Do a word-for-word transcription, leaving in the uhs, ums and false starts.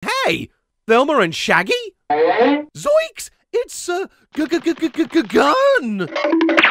Hey, Velma and Shaggy? Zoinks! It's a g g g g g gun!